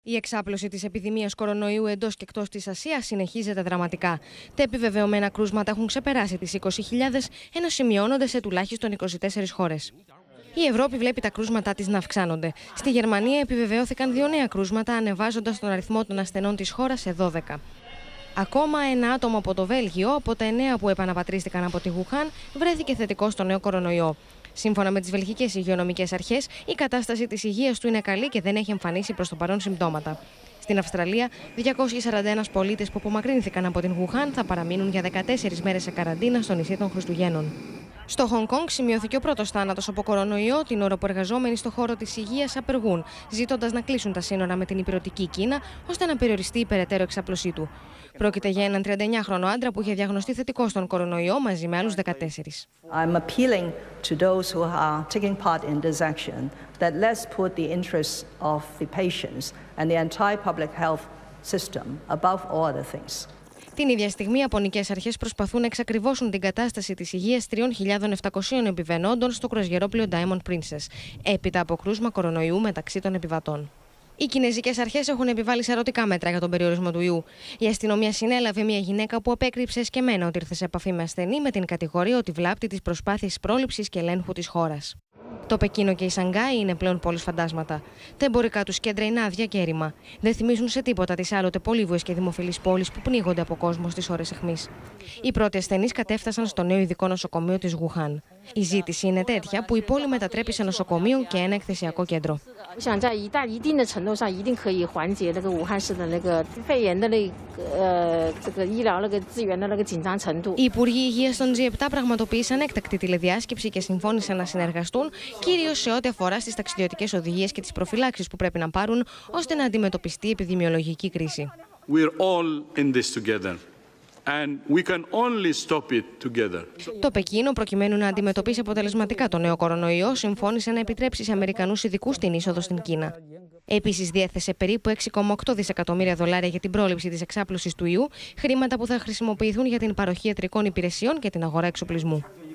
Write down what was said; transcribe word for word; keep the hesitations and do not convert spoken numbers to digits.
Η εξάπλωση της επιδημίας κορονοϊού εντός και εκτός της Ασίας συνεχίζεται δραματικά. Τα επιβεβαιωμένα κρούσματα έχουν ξεπεράσει τις είκοσι χιλιάδες, ενώ σημειώνονται σε τουλάχιστον είκοσι τέσσερις χώρες. Η Ευρώπη βλέπει τα κρούσματά της να αυξάνονται. Στη Γερμανία επιβεβαιώθηκαν δύο νέα κρούσματα, ανεβάζοντας τον αριθμό των ασθενών της χώρας σε δώδεκα. Ακόμα ένα άτομο από το Βέλγιο, από τα εννέα που επαναπατρίστηκαν από τη Γουχάν, βρέθηκε θετικό στο νέο κορονοϊό. Σύμφωνα με τις βελγικές υγειονομικές αρχές, η κατάσταση της υγείας του είναι καλή και δεν έχει εμφανίσει προς το παρόν συμπτώματα. Στην Αυστραλία, διακόσιοι σαράντα ένα πολίτες που απομακρύνθηκαν από την Γουχάν θα παραμείνουν για δεκατέσσερις μέρες σε καραντίνα στο νησί των Χριστουγέννων. Στο Χονγκ Κονγκ σημειώθηκε ο πρώτος θάνατος από κορονοϊό, την ώρα που εργαζόμενοι στο χώρο της υγείας απεργούν, ζητώντας να κλείσουν τα σύνορα με την ηπειρωτική Κίνα, ώστε να περιοριστεί η περαιτέρω εξάπλωσή του. Πρόκειται για έναν τριάντα εννιάχρονο άντρα που είχε διαγνωστεί θετικό στον κορονοϊό μαζί με άλλους δεκατέσσερις. I'm appealing to those who are taking part in this action that let's put the interests of the patients and the entire public health system above all other things. Την ίδια στιγμή, οι ιαπωνικές αρχές προσπαθούν να εξακριβώσουν την κατάσταση της υγείας τριών χιλιάδων επτακοσίων επιβαινόντων στο κρουαζιερόπλοιο Diamond Princess, έπειτα από κρούσμα κορονοϊού μεταξύ των επιβατών. Οι κινέζικες αρχές έχουν επιβάλει σαρωτικά μέτρα για τον περιορισμό του ιού. Η αστυνομία συνέλαβε μια γυναίκα που απέκρυψε εσκεμμένα ότι ήρθε σε επαφή με ασθενή με την κατηγορία ότι βλάπτει τις προσπάθειες πρόληψης και ελέγχου της χώρας. Το Πεκίνο και η Σανγκάη είναι πλέον πόλεις φαντάσματα. Τα εμπορικά τους κέντρα είναι άδεια και έρημα. Δεν θυμίζουν σε τίποτα τις άλλοτε πολύβουες και δημοφιλείς πόλεις που πνίγονται από κόσμο στις ώρες αιχμής. Οι πρώτοι ασθενείς κατέφτασαν στο νέο ειδικό νοσοκομείο της Γουχάν. Η ζήτηση είναι τέτοια που η πόλη μετατρέπει σε νοσοκομείο και ένα εκθεσιακό κέντρο. Οι Υπουργοί Υγείας των τζι επτά πραγματοποίησαν έκτακτη τηλεδιάσκεψη και συμφώνησαν να συνεργαστούν, κυρίως σε ό,τι αφορά στις ταξιδιωτικές οδηγίες και τις προφυλάξεις που πρέπει να πάρουν ώστε να αντιμετωπιστεί η επιδημιολογική κρίση. And we can only stop it together. Το Πεκίνο, προκειμένου να αντιμετωπίσει αποτελεσματικά το νέο κορονοϊό, συμφώνησε να επιτρέψει σε Αμερικανούς ειδικούς την είσοδο στην Κίνα. Επίσης, διέθεσε περίπου έξι κόμμα οκτώ δισεκατομμύρια δολάρια για την πρόληψη της εξάπλωσης του ιού, χρήματα που θα χρησιμοποιηθούν για την παροχή ιατρικών υπηρεσιών και την αγορά εξοπλισμού.